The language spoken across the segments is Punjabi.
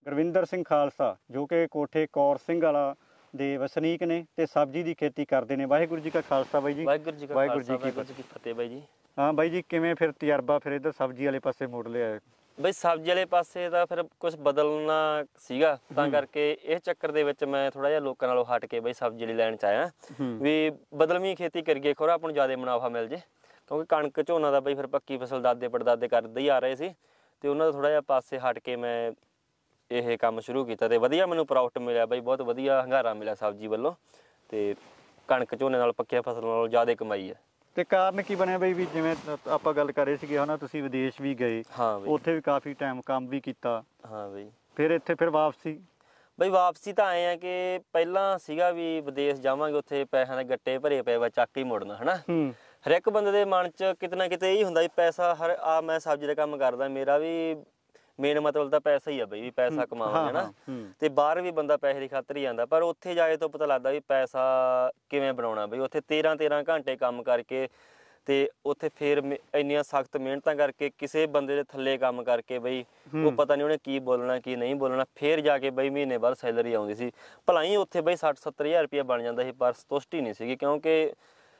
ਗੁਰਵਿੰਦਰ ਸਿੰਘ ਖਾਲਸਾ ਜੋ ਕਿ ਕੋਠੇ ਕੌਰ ਸਿੰਘ ਵਾਲਾ ਦੇ ਵਸਨੀਕ ਨੇ ਤੇ ਸਬਜ਼ੀ ਦੀ ਖੇਤੀ ਕਰਦੇ ਨੇ। ਵਾਹਿਗੁਰੂ ਜੀ ਕਾ ਖਾਲਸਾ ਬਾਈ ਜੀ। ਵਾਹਿਗੁਰੂ ਜੀ ਕੀ ਫਤਿਹ ਬਾਈ ਜੀ। ਹਾਂ ਬਾਈ ਜੀ, ਕਿਵੇਂ ਫਿਰ ਤਜਰਬਾ ਫਿਰ ਇੱਧਰ ਸਬਜ਼ੀ ਵਾਲੇ ਪਾਸੇ ਮੋੜ ਲਿਆ? ਬਈ ਸਬਜ਼ੀ ਵਾਲੇ ਪਾਸੇ ਦਾ ਫਿਰ ਕੁਝ ਬਦਲਣਾ ਸੀਗਾ, ਤਾਂ ਕਰਕੇ ਇਸ ਚੱਕਰ ਦੇ ਵਿੱਚ ਮੈਂ ਥੋੜਾ ਜਿਹਾ ਲੋਕਾਂ ਨਾਲੋਂ ਹਟ ਕੇ ਬਈ ਸਬਜ਼ੀ ਵਾਲੀ ਲਾਈਨ 'ਚ ਆਇਆ ਵੀ ਬਦਲਵੀਂ ਖੇਤੀ ਕਰੀਏ, ਖੋਰਾ ਆਪਾਂ ਨੂੰ ਜ਼ਿਆਦਾ ਮੁਨਾਫਾ ਮਿਲ ਜੇ। ਕਿਉਂਕਿ ਕਣਕ ਝੋਨਾ ਦਾ ਬਈ ਫਿਰ ਪੱਕੀ ਫਸਲ ਦਾਦੇ ਪੜਦਾਦੇ ਕਰਦੇ ਹੀ ਆ ਰਹੇ ਸੀ ਤੇ ਉਹਨਾਂ ਦਾ ਥੋੜਾ ਜਿਹਾ ਪਾਸੇ ਹਟ ਕੇ ਮੈਂ ਇਹ ਕੰਮ ਸ਼ੁਰੂ ਕੀਤਾ ਤੇ ਵਧੀਆ ਮੈਨੂੰ ਪ੍ਰੋਫਿਟ ਮਿਲਿਆ ਬਈ, ਬਹੁਤ ਵਧੀਆ ਹੰਗਾਰਾ ਮਿਲਿਆ ਸਬਜ਼ੀ ਵੱਲੋਂ ਤੇ ਕਣਕ ਝੋਨੇ ਨਾਲ ਪੱਕੀਆਂ ਫਸਲਾਂ ਨਾਲੋਂ ਜ਼ਿਆਦਾ ਕਮਾਈ ਹੈ। ਤੇ ਕਾਰਨ ਕੀ ਬਣਿਆ ਬਈ ਵੀ ਜਿਵੇਂ ਆਪਾਂ ਗੱਲ ਕਰ ਰਹੇ ਸੀਗੇ ਹਨਾ, ਤੁਸੀਂ ਵਿਦੇਸ਼ ਵੀ ਗਏ, ਹਾਂ ਬਈ, ਉੱਥੇ ਵੀ ਕਾਫੀ ਟਾਈਮ ਕੰਮ ਵੀ ਕੀਤਾ, ਹਾਂ ਬਈ, ਫਿਰ ਇੱਥੇ ਫਿਰ ਵਾਪਸੀ? ਬਈ ਵਾਪਸੀ ਤਾਂ ਆਏ ਆ ਕਿ ਪਹਿਲਾਂ ਸੀਗਾ ਵੀ ਵਿਦੇਸ਼ ਜਾਵਾਂਗੇ, ਉੱਥੇ ਪੈਸਿਆਂ ਦੇ ਗੱਟੇ ਭਰੇ ਪਏ ਵਾ, ਚੱਕ ਹੀ ਮੁੜਨਾ ਹਨਾ। ਹਰ ਇੱਕ ਬੰਦੇ ਦੇ ਮਨ 'ਚ ਕਿਤੇ ਨਾ ਕਿਤੇ ਇਹੀ ਹੁੰਦਾ ਵੀ ਪੈਸਾ ਮੈਂ ਸਬਜ਼ੀ ਦਾ ਕੰਮ ਕਰਦਾ, ਮੇਰਾ ਵੀ ਮੇਨ ਮਤਲਬ ਤਾਂ ਪੈਸਾ ਹੀ ਆ ਬਈ, ਵੀ ਪੈਸਾ ਕਮਾਵਾਂਗੇ ਹਨਾ। ਤੇ ਬਾਹਰ ਵੀ ਬੰਦਾ ਪੈਸੇ ਦੀ ਖਾਤਰ ਹੀ ਜਾਂਦਾ, ਪਰ ਉੱਥੇ ਜਾ ਕੇ ਤੋਂ ਪਤਾ ਲੱਗਦਾ ਵੀ ਪੈਸਾ ਕਿਵੇਂ ਬਣਾਉਣਾ ਬਈ। ਉੱਥੇ 13 ਘੰਟੇ ਕੰਮ ਕਰਕੇ ਤੇ ਉੱਥੇ ਫਿਰ ਇੰਨੀਆਂ ਸਖਤ ਮਿਹਨਤਾਂ ਕਰਕੇ ਕਿਸੇ ਬੰਦੇ ਦੇ ਥੱਲੇ ਕੰਮ ਕਰਕੇ ਬਈ ਉਹ ਪਤਾ ਨਹੀਂ ਉਹਨੇ ਕੀ ਬੋਲਣਾ ਕੀ ਨਹੀਂ ਬੋਲਣਾ, ਫਿਰ ਜਾ ਕੇ ਬਈ ਮਹੀਨੇ ਬਾਅਦ ਸੈਲਰੀ ਆਉਂਦੀ ਸੀ। ਭਲਾ ਹੀ ਉੱਥੇ ਬਈ 60-70 ਹਜ਼ਾਰ ਰੁਪਇਆ ਬਣ ਜਾਂਦਾ ਸੀ, ਪਰ ਸੰਤੁਸ਼ਟੀ ਨਹੀਂ ਸੀਗੀ, ਕਿਉਂਕਿ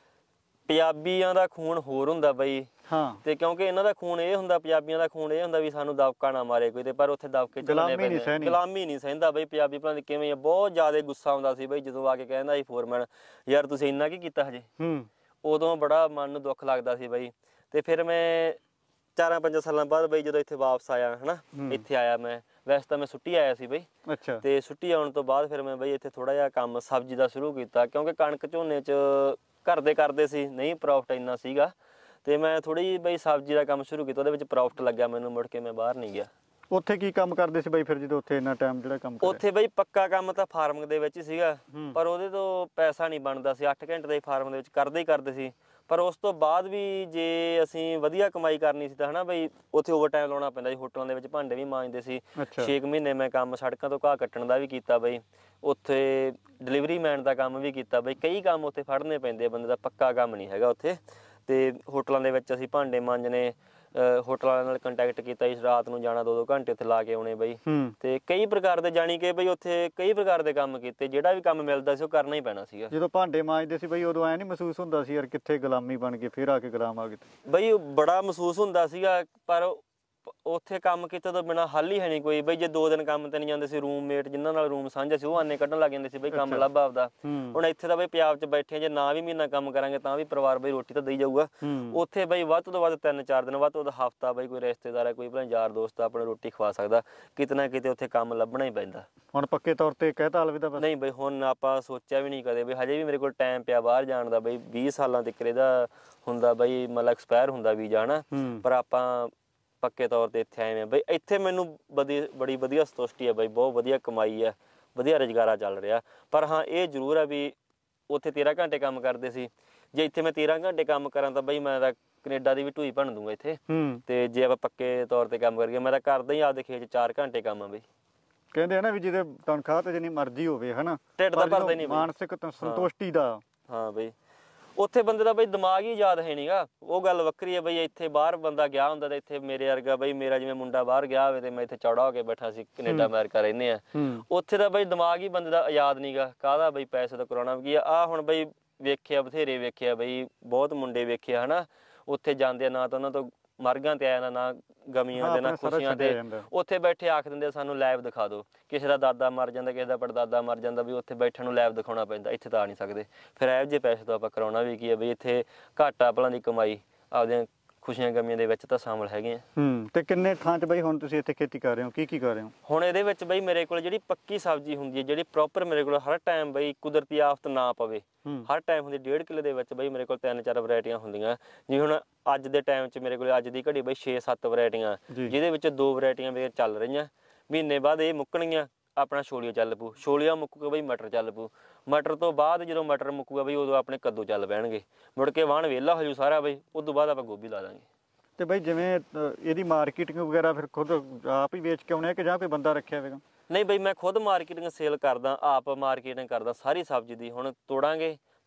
ਪੰਜਾਬੀਆਂ ਦਾ ਖੂਨ ਹੋਰ ਹੁੰਦਾ ਬਈ। ਹਾਂ, ਤੇ ਕਿਉਂਕਿ ਇਹਨਾਂ ਦਾ ਖੂਨ ਇਹ ਹੁੰਦਾ, ਪੰਜਾਬੀਆਂ ਦਾ ਖੂਨ ਇਹ ਹੁੰਦਾ ਵੀ ਸਾਨੂੰ ਦਬਕਾ ਨਾ ਮਾਰੇ ਕੋਈ, ਤੇ ਪਰ ਉੱਥੇ ਦਬਕੇ ਚੱਲਣੇ ਪੈਂਦੇ, ਗੁਲਾਮੀ ਨਹੀਂ ਸਹਿੰਦਾ ਬਈ। ਪੰਜਾਬੀ ਭਲਾ ਦੀ ਕਿਵੇਂ ਬਹੁਤ ਜ਼ਿਆਦਾ ਗੁੱਸਾ ਆਉਂਦਾ ਸੀ ਬਈ ਜਦੋਂ ਆ ਕੇ ਕਹਿੰਦਾ ਸੀ ਫੋਰਮੈਨ, ਯਾਰ ਤੁਸੀਂ ਇੰਨਾ ਕੀ ਕੀਤਾ ਹਜੇ। ਉਦੋਂ ਬੜਾ ਮਨ ਨੂੰ ਦੁੱਖ ਲੱਗਦਾ ਸੀ ਬਈ। ਤੇ ਫਿਰ ਮੈਂ 4-5 ਸਾਲਾਂ ਬਾਅਦ ਬਈ ਜਦੋਂ ਇੱਥੇ ਵਾਪਸ ਆਇਆ ਹਨਾ, ਇੱਥੇ ਆਇਆ ਮੈਂ, ਵੈਸੇ ਤਾਂ ਮੈਂ ਛੁੱਟੀ ਆਇਆ ਸੀ ਬਈ। ਅੱਛਾ। ਤੇ ਛੁੱਟੀ ਆਉਣ ਤੋਂ ਬਾਅਦ ਫਿਰ ਮੈਂ ਬਈ ਇੱਥੇ ਥੋੜਾ ਜਿਹਾ ਕੰਮ ਸਬਜ਼ੀ ਦਾ ਸ਼ੁਰੂ ਕੀਤਾ, ਕਿਉਂਕਿ ਕਣਕ ਝੋਨੇ 'ਚ ਘਰ ਦੇ ਕਰਦੇ ਸੀ, ਨਹੀਂ ਪ੍ਰੋਫਿਟ ਇੰਨਾ ਸੀਗਾ, ਤੇ ਮੈਂ ਥੋੜੀ ਜਿਹੀ ਬਈ ਸਬਜ਼ੀ ਦਾ ਕੰਮ ਸ਼ੁਰੂ ਕੀਤਾ, ਉਹਦੇ ਵਿੱਚ ਪ੍ਰੋਫਿਟ ਲੱਗਿਆ ਮੈਨੂੰ, ਮੁੜ ਕੇ ਮੈਂ ਬਾਹਰ ਨਹੀਂ ਗਿਆ। ਉੱਥੇ ਕੀ ਕੰਮ ਕਰਦੇ ਸੀ ਬਈ ਫਿਰ ਜਦੋਂ ਉੱਥੇ ਇੰਨਾ ਟਾਈਮ ਜਿਹੜਾ ਕੰਮ ਕਰਿਆ? ਉੱਥੇ ਬਈ ਪੱਕਾ ਕੰਮ ਤਾਂ ਫਾਰਮਿੰਗ ਦੇ ਵਿੱਚ ਹੀ ਸੀਗਾ, ਪਰ ਉਹਦੇ ਤੋਂ ਪੈਸਾ ਨਹੀਂ ਬਣਦਾ ਸੀ। 8 ਘੰਟੇ ਦੇ ਫਾਰਮ ਦੇ ਵਿੱਚ ਕਰਦੇ ਸੀ, ਪਰ ਉਸ ਤੋਂ ਬਾਅਦ ਵੀ ਜੇ ਅਸੀਂ ਵਧੀਆ ਕਮਾਈ ਕਰਨੀ ਸੀ ਤਾਂ ਹਨਾ ਬਈ ਉੱਥੇ ਓਵਰ ਟਾਈਮ ਲਾਉਣਾ ਪੈਂਦਾ ਸੀ। ਹੋਟਲਾਂ ਦੇ ਵਿੱਚ ਭਾਂਡੇ ਵੀ ਮਾਂਜਦੇ ਸੀ। 6 ਮਹੀਨੇ ਮੈਂ ਕੰਮ ਸੜਕਾਂ ਤੋਂ ਘਾਹ ਕੱਟਣ ਦਾ ਵੀ ਕੀਤਾ ਬਈ, ਉੱਥੇ ਡਿਲੀਵਰੀ ਮੈਨ ਦਾ ਕੰਮ ਵੀ ਕੀਤਾ ਬਈ। ਕਈ ਕੰਮ ਉੱਥੇ ਫੜਨੇ ਪੈਂਦੇ ਆ ਬੰਦੇ ਦਾ, ਪੱਕਾ ਕੰਮ ਨਹੀਂ ਹੈਗਾ ਉੱਥੇ। ਤੇ ਹੋਟਲਾਂ ਦੇ ਵਿੱਚ ਅਸੀਂ ਭਾਂਡੇ ਮਾਂਜਣੇ, ਹੋਟਲਾਂ ਨਾਲ ਕੰਟੈਕਟ ਕੀਤਾ ਜੀ, ਰਾਤ ਨੂੰ ਜਾਣਾ 2-2 ਘੰਟੇ ਉੱਥੇ ਲਾ ਕੇ ਆਉਣੇ ਬਈ। ਤੇ ਕਈ ਪ੍ਰਕਾਰ ਦੇ ਜਾਣੀ ਕਿ ਬਈ ਉੱਥੇ ਕਈ ਪ੍ਰਕਾਰ ਦੇ ਕੰਮ ਕੀਤੇ, ਜਿਹੜਾ ਵੀ ਕੰਮ ਮਿਲਦਾ ਸੀ ਉਹ ਕਰਨਾ ਹੀ ਪੈਣਾ ਸੀਗਾ। ਜਦੋਂ ਭਾਂਡੇ ਮਾਂਜਦੇ ਸੀ ਬਈ ਉਦੋਂ ਐ ਨਹੀਂ ਮਹਿਸੂਸ ਹੁੰਦਾ ਸੀ ਯਾਰ ਕਿੱਥੇ ਗੁਲਾਮੀ ਬਣ ਕੇ ਫਿਰ ਆ ਕੇ ਗੁਲਾਮ ਆ ਗਏ? ਬਈ ਬੜਾ ਮਹਿਸੂਸ ਹੁੰਦਾ ਸੀਗਾ, ਪਰ ਉੱਥੇ ਕੰਮ ਕੀਤੇ ਤੋਂ ਬਿਨਾਂ ਹੱਲ ਹੀ ਹੈ ਨਹੀਂ ਕੋਈ ਬਈ। ਜੇ 2 ਦਿਨ ਕੰਮ ਤੇ ਨਹੀਂ ਜਾਂਦੇ ਸੀ, ਰੂਮਮੇਟ ਜਿਨ੍ਹਾਂ ਨਾਲ ਰੂਮ ਸਾਂਝਾ ਸੀ ਉਹ ਆਨੇ ਕੱਢਣ ਲੱਗ ਜਾਂਦੇ ਸੀ ਬਈ, ਕੰਮ ਲੱਭ ਆਪਦਾ। ਹੁਣ ਇੱਥੇ ਤਾਂ ਬਈ ਪੰਜਾਬ 'ਚ ਬੈਠੇ ਜੇ ਨਾ ਵੀ ਮਹੀਨਾ ਕੰਮ ਕਰਾਂਗੇ ਤਾਂ ਵੀ ਪਰਿਵਾਰ ਬਈ ਰੋਟੀ ਤਾਂ ਦੇਈ ਜਾਊਗਾ। ਉੱਥੇ ਬਈ ਵੱਧ ਤੋਂ ਵੱਧ 3-4 ਦਿਨ, ਵੱਧ ਤੋਂ ਵੱਧ ਹਫ਼ਤਾ ਬਈ ਕੋਈ ਰਿਸ਼ਤੇਦਾਰ ਹੈ, ਕੋਈ ਭਲਾ ਯਾਰ ਦੋਸਤ ਆ, ਆਪਣੀ ਰੋਟੀ ਖਵਾ ਸਕਦਾ। ਕਿਤੇ ਨਾ ਕਿਤੇ ਉੱਥੇ ਕੰਮ ਲੱਭਣਾ ਹੀ ਪੈਂਦਾ। ਹੁਣ ਪੱਕੇ ਤੌਰ ਤੇ ਕਹਿਤਾ ਅਲਵਿਦਾ? ਨਹੀਂ ਬਈ, ਹੁਣ ਆਪਾਂ ਸੋਚਿਆ ਵੀ ਨਹੀਂ ਕਦੇ ਬਈ, ਹਜੇ ਵੀ ਮੇਰੇ ਕੋਲ ਟਾਈਮ ਪਿਆ ਬਾਹਰ ਜਾਣ ਦਾ ਬਈ। 20 ਸਾਲਾਂ ਤੱਕ ਇਹਦਾ ਹੁੰਦਾ ਬਈ, ਮਤਲਬ ਐਕਸਪਾਇਰ ਹੁੰਦਾ ਵੀਜ਼ਾ ਹਨਾ, ਪਰ ਆਪਾਂ ਪੱਕੇ ਤੌਰ ਤੇ ਇੱਥੇ ਆਏ ਹਾਂ ਬਈ। ਇੱਥੇ ਮੈਨੂੰ ਬੜੀ ਵਧੀਆ ਸੰਤੁਸ਼ਟੀ ਹੈ ਬਈ, ਬਹੁਤ ਵਧੀਆ ਕਮਾਈ ਹੈ, ਵਧੀਆ ਰੁਜ਼ਗਾਰਾ ਚੱਲ ਰਿਹਾ। ਪਰ ਹਾਂ ਇਹ ਜ਼ਰੂਰ ਹੈ ਵੀ ਉੱਥੇ 13 ਘੰਟੇ ਕੰਮ ਕਰਦੇ ਸੀ, ਜੇ ਇੱਥੇ ਮੈਂ 13 ਘੰਟੇ ਕੰਮ ਕਰਾਂ ਤਾਂ ਬਈ ਮੈਂ ਤਾਂ ਕਨੇਡਾ ਦੀ ਵੀ ਢੂਈ ਬਣ ਦੂੰਗਾ ਇੱਥੇ। ਤੇ ਜੇ ਆਪਾਂ ਪੱਕੇ ਤੌਰ ਤੇ ਕੰਮ ਕਰੀਏ, ਮੈਂ ਤਾਂ ਕਰਦਾ ਹੀ ਆਪਦੇ ਖੇਤ 'ਚ 4 ਘੰਟੇ ਕੰਮ ਆ ਬਈ। ਕਹਿੰਦੇ ਆ ਨਾ ਵੀ ਜਿਹਦੇ ਤਨਖਾਹ ਤੇ ਜਿੰਨੀ ਮਰਜ਼ੀ ਹੋਵੇ ਹਨਾ, ਢਿੱਡ ਦਾ ਭਰਦਾ ਨਹੀਂ, ਮਾਨਸਿਕ ਸੰਤੁਸ਼ਟੀ ਦਾ। ਹਾਂ ਬਈ, ਉੱਥੇ ਬੰਦੇ ਦਾ ਬਈ ਦਿਮਾਗ ਹੀ ਯਾਦ ਹੈ ਨੀਗਾ, ਉਹ ਗੱਲ ਵੱਖਰੀ ਹੈ ਬਈ। ਇੱਥੇ ਬਾਹਰ ਬੰਦਾ ਗਿਆ ਹੁੰਦਾ ਤੇ ਇੱਥੇ ਮੇਰੇ ਵਰਗਾ ਬਈ, ਮੇਰਾ ਜਿਵੇਂ ਮੁੰਡਾ ਬਾਹਰ ਗਿਆ ਹੋਵੇ ਤੇ ਮੈਂ ਇੱਥੇ ਚੌੜਾ ਹੋ ਕੇ ਬੈਠਾ ਸੀ, ਕੈਨੇਡਾ ਅਮਰੀਕਾ ਰਹਿੰਦੇ ਆ। ਉੱਥੇ ਦਾ ਬਈ ਦਿਮਾਗ ਹੀ ਬੰਦੇ ਦਾ ਆਜ਼ਾਦ ਨੀਗਾ, ਕਾਹਦਾ ਬਈ ਪੈਸੇ ਦਾ ਕਰਾਉਣਾ ਕੀ ਆ। ਹੁਣ ਬਈ ਵੇਖਿਆ ਬਥੇਰੇ, ਵੇਖਿਆ ਬਈ ਬਹੁਤ ਮੁੰਡੇ ਵੇਖਿਆ ਹਨਾ, ਉੱਥੇ ਜਾਂਦੇ ਆ ਨਾ ਤਾਂ ਉਹਨਾਂ ਤੋਂ ਮਰਗਾਂ ਤੇ ਆਇਆ ਨਾ ਗਮੀਆਂ ਦੇ ਨਾ ਖੁਸ਼ੀਆਂ ਤੇ, ਉੱਥੇ ਬੈਠੇ ਆਖ ਦਿੰਦੇ ਸਾਨੂੰ ਲੈਬ ਦਿਖਾ ਦਿਓ। ਕਿਸੇ ਦਾ ਦਾਦਾ ਮਰ ਜਾਂਦਾ, ਕਿਸੇ ਦਾ ਪੜਦਾਦਾ ਮਰ ਜਾਂਦਾ, ਵੀ ਉੱਥੇ ਬੈਠਣ ਨੂੰ ਲੈਬ ਦਿਖਾਉਣਾ ਪੈਂਦਾ, ਇੱਥੇ ਤਾਂ ਆ ਨਹੀਂ ਸਕਦੇ। ਫਿਰ ਇਹੋ ਜਿਹੇ ਪੈਸੇ ਤੋਂ ਆਪਾਂ ਕਰਾਉਣਾ ਵੀ ਕੀ ਹੈ ਬਈ। ਇੱਥੇ ਘਾਟਾ ਭਲਾਂ ਦੀ ਕਮਾਈ ਆਪਦੀਆਂ ਖੁਸ਼ੀਆਂ ਗਮੀਆਂ ਦੇ ਵਿੱਚ ਤਾਂ ਸ਼ਾਮਲ ਹੈਗੇ ਆ। ਤੇ ਕਿੰਨੇ ਥਾਂ 'ਚ ਬਈ ਹੁਣ ਤੁਸੀਂ ਇੱਥੇ ਖੇਤੀ ਕਰ ਰਹੇ ਹੋ, ਕੀ ਕਰ ਰਹੇ ਹੋ? ਹੁਣ ਇਹਦੇ ਵਿੱਚ ਬਈ ਮੇਰੇ ਕੋਲ ਜਿਹੜੀ ਪੱਕੀ ਸਬਜ਼ੀ ਹੁੰਦੀ ਹੈ, ਜਿਹੜੀ ਪ੍ਰੋਪਰ ਮੇਰੇ ਕੋਲ ਹਰ ਟਾਈਮ ਬਈ ਕੁਦਰਤੀ ਆਫਤ ਨਾ ਪਵੇ, ਹਰ ਟਾਈਮ ਹੁੰਦੀ 1.5 ਕਿੱਲੇ ਦੇ ਵਿੱਚ ਬਈ ਮੇਰੇ ਕੋਲ 3-4 ਵਰਾਇਟੀਆਂ ਹੁੰਦੀਆਂ। ਜਿਵੇਂ ਹੁਣ ਅੱਜ ਦੇ ਟਾਈਮ 'ਚ ਮੇਰੇ ਕੋਲ ਅੱਜ ਦੀ ਘੜੀ ਬਈ 6-7 ਵਰਾਇਟੀਆਂ, ਜਿਹਦੇ ਵਿੱਚ 2 ਵਰਾਇਟੀਆਂ ਮੇਰੇ ਚੱਲ ਰਹੀਆਂ। ਮਹੀਨੇ ਬਾਅਦ ਇਹ ਮੁੱਕਣਗੀਆਂ, ਆਪਣਾ ਛੋਲੀਆ ਚੱਲ ਪਊ, ਛੋਲੀਆ ਮੁੱਕੂਗਾ ਬਈ ਮਟਰ ਚੱਲ ਪਊ, ਮਟਰ ਤੋਂ ਬਾਅਦ ਜਦੋਂ ਮਟਰ ਮੁੱਕੂਗਾ ਬਈ ਉਦੋਂ ਆਪਣੇ ਕੱਦੂ ਚੱਲ ਪੈਣਗੇ, ਮੁੜ ਕੇ ਵਾਹਣ ਵਿਹਲਾ ਹੋ ਜੂ ਸਾਰਾ ਬਈ, ਉਦੋਂ ਬਾਅਦ ਆਪਾਂ ਗੋਭੀ ਲਾ ਦਾਂਗੇ। ਤੇ ਬਈ ਜਿਵੇਂ ਇਹਦੀ ਮਾਰਕੀਟਿੰਗ ਵਗੈਰਾ ਫਿਰ ਖੁਦ ਆਪ ਹੀ ਵੇਚ ਕੇ ਆਉਣੇ ਕਿ ਜਾਂ ਕੋਈ ਬੰਦਾ ਰੱਖਿਆ ਹੋਵੇਗਾ? ਨਹੀਂ ਬਈ, ਮੈਂ ਖੁਦ ਮਾਰਕੀਟਿੰਗ ਸੇਲ ਕਰਦਾ, ਆਪ ਮਾਰਕੀਟਿੰਗ ਕਰਦਾ ਸਾਰੀ ਸਬਜ਼ੀ ਦੀ। ਹੁਣ ਤੋੜਾਂਗੇ,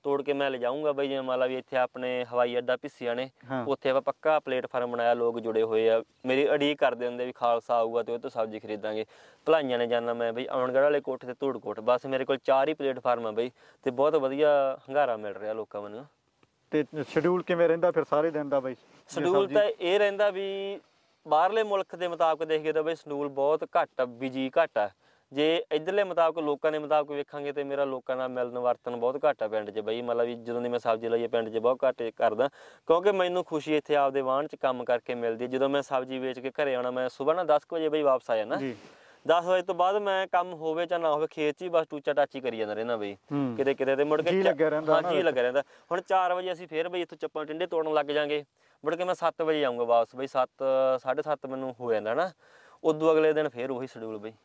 ਤੋੜ ਕੇ ਮੈਂ ਲਿਜਾਊਂਗਾ ਬਈ। ਜਿਵੇਂ ਮੰਨ ਲਾ ਵੀ ਇੱਥੇ ਆਪਣੇ ਹਵਾਈ ਅੱਡਾ ਪਿੱਸੀਆਂ ਨੇ, ਉੱਥੇ ਆਪਾਂ ਪੱਕਾ ਪਲੇਟਫਾਰਮ ਬਣਾਇਆ, ਲੋਕ ਜੁੜੇ ਹੋਏ ਆ, ਮੇਰੀ ਉਡੀਕ ਕਰਦੇ ਹੁੰਦੇ ਵੀ ਖਾਲਸਾ ਆਊਗਾ ਤੇ ਉਹ ਤੋਂ ਸਬਜ਼ੀ ਖਰੀਦਾਂਗੇ। ਭਲਾਈਆਂ ਨੇ ਜਾਣਾ ਮੈਂ ਬਈ, ਅਮਨਗੜ੍ਹ ਵਾਲੇ ਕੋਠੇ ਤੇ ਧੂੜਕੋਟ, ਬਸ ਮੇਰੇ ਕੋਲ 4 ਹੀ ਪਲੇਟਫਾਰਮ ਆ ਬਈ, ਤੇ ਬਹੁਤ ਵਧੀਆ ਹੁੰਗਾਰਾ ਮਿਲ ਰਿਹਾ ਲੋਕਾਂ ਮੈਨੂੰ। ਤੇ ਸ਼ਡਿਊਲ ਕਿਵੇਂ ਰਹਿੰਦਾ ਫਿਰ ਸਾਰੇ ਦਿਨ ਦਾ ਬਈ? ਸ਼ਡਿਊਲ ਤਾਂ ਇਹ ਰਹਿੰਦਾ ਵੀ ਬਾਹਰਲੇ ਮੁਲਕ ਦੇ ਮੁਤਾਬਕ ਦੇਖੀਏ ਤਾਂ ਬਈ ਸ਼ਡਿਊਲ ਬਹੁਤ ਘੱਟ ਆ, ਬਿਜੀ ਘੱਟ ਆ। ਜੇ ਇੱਧਰਲੇ ਮੁਤਾਬਕ ਲੋਕਾਂ ਦੇ ਮੁਤਾਬਕ ਵੇਖਾਂਗੇ ਤੇ ਮੇਰਾ ਲੋਕਾਂ ਨਾਲ ਮਿਲਣ ਵਰਤਨ ਬਹੁਤ ਘੱਟ ਆ ਪਿੰਡ 'ਚ ਬਈ। ਮਤਲਬ ਵੀ ਜਦੋਂ ਦੀ ਮੈਂ ਸਬਜ਼ੀ ਲਈ ਪਿੰਡ 'ਚ ਬਹੁਤ ਘੱਟ ਕਰਦਾ, ਕਿਉਂਕਿ ਮੈਨੂੰ ਖੁਸ਼ੀ ਇੱਥੇ ਆਪਦੇ ਵਾਹਣ 'ਚ ਕੰਮ ਕਰਕੇ ਮਿਲਦੀ। ਜਦੋਂ ਮੈਂ ਸਬਜ਼ੀ ਵੇਚ ਕੇ ਘਰੇ ਆਉਣਾ, ਮੈਂ ਸੁਬਾਹ ਨਾ 10 ਵਜੇ ਬਈ ਵਾਪਸ ਆ ਜਾਣਾ। 10 ਵਜੇ ਤੋਂ ਬਾਅਦ ਮੈਂ ਕੰਮ ਹੋਵੇ ਜਾਂ ਨਾ ਹੋਵੇ ਖੇਤ 'ਚ ਹੀ ਬਸ ਟੂਚਾ ਟਾਚੀ ਕਰੀ ਜਾਂਦਾ ਰਹਿੰਦਾ ਬਈ, ਕਿਤੇ ਕਿਤੇ ਤੇ ਮੁੜ ਕੇ ਜੀ ਲੱਗਿਆ ਰਹਿੰਦਾ। ਹੁਣ 4 ਵਜੇ ਅਸੀਂ ਫੇਰ ਬਈ ਇੱਥੋਂ ਚੱਪਲ ਟਿੰਡੇ ਤੋੜਨ ਲੱਗ ਜਾਂਗੇ, ਮੁੜ ਕੇ ਮੈਂ 7 ਵਜੇ ਆਊਂਗਾ ਵਾਪਸ ਬਈ। 7 7:30 ਮੈਨੂੰ ਹੋ ਜਾਂਦਾ ਨਾ, ਉਦੋਂ ਅਗਲੇ ਦਿਨ ਫੇਰ ਉਹੀ ਸ਼ਡਿਊਲ ਬਈ।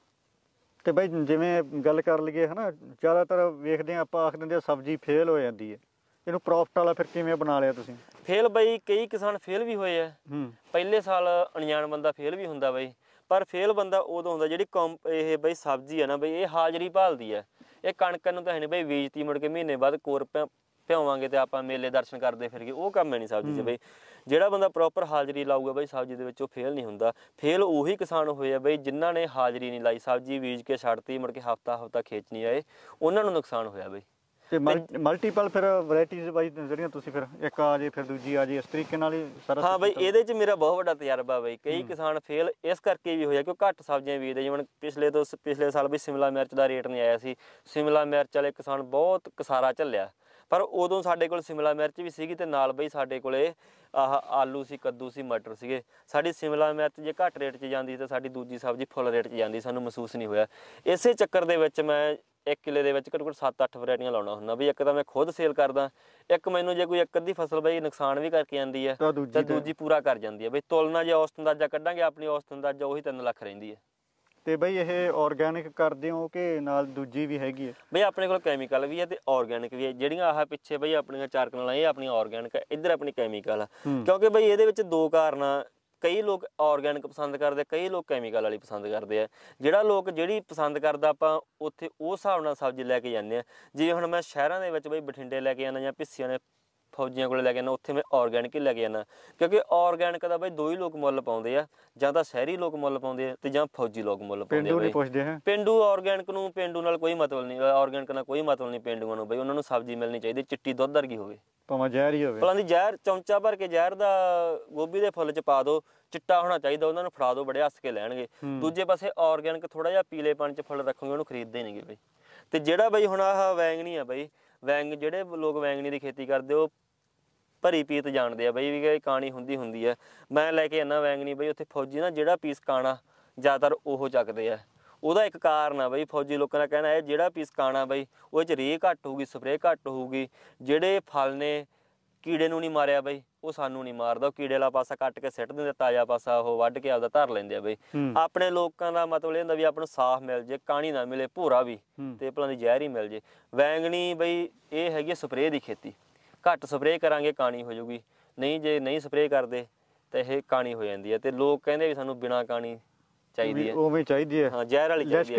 ਤੇ ਬਈ ਜਿਵੇਂ ਗੱਲ ਕਰ ਲਈਏ ਹਨਾ, ਜ਼ਿਆਦਾਤਰ ਵੇਖਦੇ ਹਾਂ ਆਪਾਂ, ਆਖ ਦਿੰਦੇ ਆ ਸਬਜ਼ੀ ਫੇਲ ਹੋ ਜਾਂਦੀ ਹੈ, ਇਹਨੂੰ ਪ੍ਰੋਫਿਟ ਵਾਲਾ ਫਿਰ ਕਿਵੇਂ ਬਣਾ ਲਿਆ ਤੁਸੀਂ? ਫੇਲ ਬਈ ਕਈ ਕਿਸਾਨ ਫੇਲ ਵੀ ਹੋਏ ਆ। ਪਹਿਲੇ ਸਾਲ ਅਣਜਾਣ ਬੰਦਾ ਫੇਲ ਵੀ ਹੁੰਦਾ ਬਈ, ਪਰ ਫੇਲ ਬੰਦਾ ਉਦੋਂ ਹੁੰਦਾ ਜਿਹੜੀ ਇਹ ਬਈ ਸਬਜ਼ੀ ਆ ਨਾ ਬਈ, ਇਹ ਹਾਜ਼ਰੀ ਭਾਲਦੀ ਹੈ। ਇਹ ਕਣਕ ਨੂੰ ਤਾਂ ਹੈ ਨਹੀਂ ਬਈ ਬੀਜਤੀ ਮੁੜ ਕੇ ਮਹੀਨੇ ਬਾਅਦ ਕੋਰ ਭਿਆਵਾਂਗੇ ਤੇ ਆਪਾਂ ਮੇਲੇ ਦਰਸ਼ਨ ਕਰਦੇ ਫਿਰਗੇ, ਉਹ ਕੰਮ ਹੈ ਨਹੀਂ ਸਬਜ਼ੀ 'ਚ ਬਈ। ਜਿਹੜਾ ਬੰਦਾ ਪ੍ਰੋਪਰ ਹਾਜ਼ਰੀ ਲਾਊਗਾ ਬਈ ਸਬਜ਼ੀ ਦੇ ਵਿੱਚ, ਉਹ ਫੇਲ ਨਹੀਂ ਹੁੰਦਾ। ਫੇਲ ਉਹੀ ਕਿਸਾਨ ਹੋਏ ਆ ਬਈ ਜਿਨ੍ਹਾਂ ਨੇ ਹਾਜ਼ਰੀ ਨਹੀਂ ਲਾਈ, ਸਬਜ਼ੀ ਬੀਜ ਕੇ ਛੱਡਤੀ, ਮੁੜ ਕੇ ਹਫ਼ਤਾ ਖੇਚ ਨਹੀਂ ਆਏ, ਉਹਨਾਂ ਨੂੰ ਨੁਕਸਾਨ ਹੋਇਆ ਬਈ। ਤੇ ਮਲਟੀਪਲ ਫਿਰ ਵੈਰਾਈਟੀਜ਼ ਬਾਈ ਜਿਹੜੀਆਂ ਤੁਸੀਂ ਫਿਰ ਇੱਕ ਆ ਜੇ ਫਿਰ ਦੂਜੀ ਆ ਜੇ, ਇਸ ਤਰੀਕੇ ਨਾਲ ਹੀ ਸਾਰਾ? ਹਾਂ ਬਈ, ਇਹਦੇ 'ਚ ਮੇਰਾ ਬਹੁਤ ਵੱਡਾ ਤਜਰਬਾ ਬਈ। ਕਈ ਕਿਸਾਨ ਫੇਲ ਇਸ ਕਰਕੇ ਵੀ ਹੋਇਆ ਕਿ ਉਹ ਘੱਟ ਸਬਜ਼ੀਆਂ ਬੀਜਦੇ। ਜਿਵੇਂ ਪਿਛਲੇ ਸਾਲ ਵੀ ਸ਼ਿਮਲਾ ਮਿਰਚ ਦਾ ਰੇਟ ਨਹੀਂ ਆਇਆ ਸੀ, ਸ਼ਿਮਲਾ ਮਿਰਚ ਵਾਲੇ ਕਿਸਾਨ ਬਹੁਤ ਕਸਾਰਾ ਝੱਲਿਆ। ਪਰ ਉਦੋਂ ਸਾਡੇ ਕੋਲ ਸ਼ਿਮਲਾ ਮਿਰਚ ਵੀ ਸੀਗੀ ਤੇ ਨਾਲ ਬਈ ਸਾਡੇ ਕੋਲੇ ਆਲੂ ਸੀ, ਕੱਦੂ ਸੀ, ਮਟਰ ਸੀਗੇ। ਸਾਡੀ ਸ਼ਿਮਲਾ ਮਿਰਚ ਜੇ ਘੱਟ ਰੇਟ 'ਚ ਜਾਂਦੀ ਤਾਂ ਸਾਡੀ ਦੂਜੀ ਸਬਜ਼ੀ ਫੁੱਲ ਰੇਟ 'ਚ ਜਾਂਦੀ, ਸਾਨੂੰ ਮਹਿਸੂਸ ਨਹੀਂ ਹੋਇਆ। ਇਸੇ ਚੱਕਰ ਦੇ ਵਿੱਚ ਮੈਂ 1 ਕਿੱਲੇ ਦੇ ਵਿੱਚ ਘੱਟੋ ਘੱਟ 7-8 ਵੈਰਾਈਟੀਆਂ ਲਾਉਣਾ ਹੁੰਦਾ ਬਈ। ਇੱਕ ਤਾਂ ਮੈਂ ਖੁਦ ਸੇਲ ਕਰਦਾ, ਇੱਕ ਮੈਨੂੰ ਜੇ ਕੋਈ ਇੱਕ ਅੱਧੀ ਫਸਲ ਬਈ ਨੁਕਸਾਨ ਵੀ ਕਰਕੇ ਜਾਂਦੀ ਹੈ ਤਾਂ ਦੂਜੀ ਪੂਰਾ ਕਰ ਜਾਂਦੀ ਹੈ ਬਈ। ਤੁਲਨਾ ਜੇ ਔਸਤ ਅੰਦਾਜ਼ਾ ਕੱਢਾਂਗੇ, ਆਪਣੀ ਔਸਤ ਅੰਦਾਜ਼ਾ ਉਹੀ 3 ਲੱਖ ਰਹਿੰਦੀ ਹੈ। ਤੇ ਬਈ ਇਹ ਆਰਗੈਨਿਕ ਕਰਦੇ ਹੋ ਕਿ ਨਾਲ ਦੂਜੀ ਵੀ ਹੈਗੀ ਹੈ? ਬਈ ਆਪਣੇ ਕੋਲ ਕੈਮੀਕਲ ਵੀ ਹੈ ਤੇ ਆਰਗੈਨਿਕ ਵੀ ਹੈ। ਜਿਹੜੀਆਂ ਆਹ ਪਿੱਛੇ ਬਈ ਆਪਣੀਆਂ 4 ਕਨਾਲਾਂ, ਇਹ ਆਪਣੀ ਆਰਗੈਨਿਕ ਹੈ, ਇੱਧਰ ਆਪਣੀ ਕੈਮੀਕਲ ਆ। ਕਿਉਂਕਿ ਬਈ ਇਹਦੇ ਵਿੱਚ 2 ਕਾਰਨ ਆ, ਕਈ ਲੋਕ ਆਰਗੈਨਿਕ ਪਸੰਦ ਕਰਦੇ, ਕਈ ਲੋਕ ਕੈਮੀਕਲ ਵਾਲੀ ਪਸੰਦ ਕਰਦੇ ਆ। ਜਿਹੜਾ ਲੋਕ ਜਿਹੜੀ ਪਸੰਦ ਕਰਦਾ, ਆਪਾਂ ਉੱਥੇ ਉਸ ਹਿਸਾਬ ਨਾਲ ਸਬਜ਼ੀ ਲੈ ਕੇ ਜਾਂਦੇ ਹਾਂ। ਜਿਵੇਂ ਹੁਣ ਮੈਂ ਸ਼ਹਿਰਾਂ ਦੇ ਵਿੱਚ ਬਈ ਬਠਿੰਡੇ ਲੈ ਕੇ ਜਾਂਦਾ ਜਾਂ ਪਿੱਸੀਆਂ ਨੇ ਫੌਜੀਆਂ ਕੋਲ ਲੈ ਕੇ ਜਾਂਦਾ, ਉੱਥੇ ਮੈਂ ਆਰਗੈਨਿਕ ਹੀ ਲੈ ਕੇ ਜਾਂਦਾ। ਕਿਉਂਕਿ ਆਰਗੈਨਿਕ ਦਾ ਬਈ 2 ਹੀ ਲੋਕ ਮੁੱਲ ਪਾਉਂਦੇ ਆ, ਜਾਂ ਤਾਂ ਸ਼ਹਿਰੀ ਲੋਕ ਮੁੱਲ ਪਾਉਂਦੇ ਆ ਤੇ ਜਾਂ ਫੌਜੀ ਲੋਕ ਮੁੱਲ ਪਾਉਂਦੇ ਆ। ਪੇਂਡੂ ਆਰਗੈਨਿਕ ਨੂੰ, ਪੇਂਡੂ ਨਾਲ ਕੋਈ ਮਤਲਬ ਨਹੀਂ, ਆਰਗੈਨਿਕ ਨਾਲ ਕੋਈ ਮਤਲਬ ਨਹੀਂ ਪੇਂਡੂਆਂ ਨੂੰ ਬਈ। ਉਹਨਾਂ ਨੂੰ ਸਬਜ਼ੀ ਮਿਲਣੀ ਚਾਹੀਦੀ ਚਿੱਟੀ ਦੁੱਧ ਵਰਗੀ ਹੋਵੇ, ਭਾਵੇਂ ਜ਼ਹਿਰ ਹੀ ਹੋਵੇ। ਭਲਾਂ ਦੀ ਜ਼ਹਿਰ ਚਮਚਾ ਭਰ ਕੇ ਜ਼ਹਿਰ ਦਾ ਗੋਭੀ ਦੇ ਫੁੱਲ 'ਚ ਪਾ ਦਿਓ, ਚਿੱਟਾ ਹੋਣਾ ਚਾਹੀਦਾ, ਉਹਨਾਂ ਨੂੰ ਫੜਾ ਦਿਓ, ਬੜੇ ਹੱਸ ਕੇ ਲੈਣਗੇ। ਦੂਜੇ ਪਾਸੇ ਆਰਗੈਨਿਕ ਥੋੜਾ ਜਿਹਾ ਪੀਲੇਪਣ 'ਚ ਫੁੱਲ ਰੱਖੋਗੇ, ਉਹਨੂੰ ਖਰੀਦਦੇ ਨਹੀਂਗੇ ਬਈ। ਤੇ ਜਿਹੜਾ ਬਈ ਹੁਣ ਆਹ ਵੈਂਗਣੀ ਆ ਬਈ, ਜਿਹੜੇ ਲੋਕ ਵੈਂਗਣੀ ਦੀ ਖੇਤੀ ਕਰਦੇ, ਉਹ ਭਰੀ ਪੀਤ ਜਾਣਦੇ ਆ ਬਈ ਵੀ ਕਾਣੀ ਹੁੰਦੀ ਹੈ। ਮੈਂ ਲੈ ਕੇ ਜਾਂਦਾ ਵੈਂਗਣੀ ਬਈ, ਉੱਥੇ ਫੌਜੀ ਨਾ ਜਿਹੜਾ ਪੀਸ ਕਾਣਾ ਜ਼ਿਆਦਾਤਰ ਉਹ ਚੱਕਦੇ ਆ। ਉਹਦਾ ਇੱਕ ਕਾਰਨ ਆ ਬਈ, ਫੌਜੀ ਲੋਕਾਂ ਦਾ ਕਹਿਣਾ ਹੈ ਜਿਹੜਾ ਪੀਸ ਕਾਣਾ ਬਈ ਉਹ 'ਚ ਰੇਹ ਘੱਟ ਹੋਊਗੀ, ਸਪਰੇਅ ਘੱਟ ਹੋਊਗੀ। ਜਿਹੜੇ ਫਲ ਨੇ ਕੀੜੇ ਨੂੰ ਨਹੀਂ ਮਾਰਿਆ ਬਈ, ਉਹ ਸਾਨੂੰ ਨਹੀਂ ਮਾਰਦਾ। ਉਹ ਕੀੜੇ ਵਾਲਾ ਪਾਸਾ ਕੱਟ ਕੇ ਸਿੱਟ ਦਿੰਦੇ, ਤਾਜ਼ਾ ਪਾਸਾ ਉਹ ਵੱਢ ਕੇ ਆਪਦਾ ਧਰ ਲੈਂਦੇ ਆ ਬਈ। ਆਪਣੇ ਲੋਕਾਂ ਦਾ ਮਤਲਬ ਇਹ ਹੁੰਦਾ ਵੀ ਆਪਾਂ ਨੂੰ ਸਾਫ਼ ਮਿਲ ਜੇ, ਕਾਣੀ ਨਾ ਮਿਲੇ, ਭੋਰਾ ਵੀ ਤੇ ਭਲਾਂ ਦੀ ਜ਼ਹਿਰ ਹੀ ਮਿਲ ਜੇ। ਵੈਂਗਣੀ ਬਈ ਇਹ ਹੈਗੀ ਸਪਰੇਅ ਦੀ ਖੇਤੀ, ਘੱਟ ਸਪਰੇਅ ਕਰਾਂਗੇ ਕਾਣੀ ਹੋ ਜਾਊਗੀ, ਨਹੀਂ ਜੇ ਨਹੀਂ ਸਪਰੇਅ ਕਰਦੇ ਤਾਂ ਇਹ ਕਾਣੀ ਹੋ ਜਾਂਦੀ ਹੈ। ਤੇ ਲੋਕ ਕਹਿੰਦੇ ਵੀ ਸਾਨੂੰ ਬਿਨਾਂ ਕਾਣੀ ਚਾਹੀਦੀ ਹੈ, ਉਵੇਂ ਚਾਹੀਦੀ ਹੈ। ਹਾਂ, ਜ਼ਹਿਰ ਵਾਲੀ ਚਾਹੀਦੀ